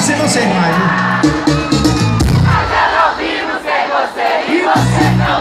sem você, Mário. Mas eu não vivo sem você e você não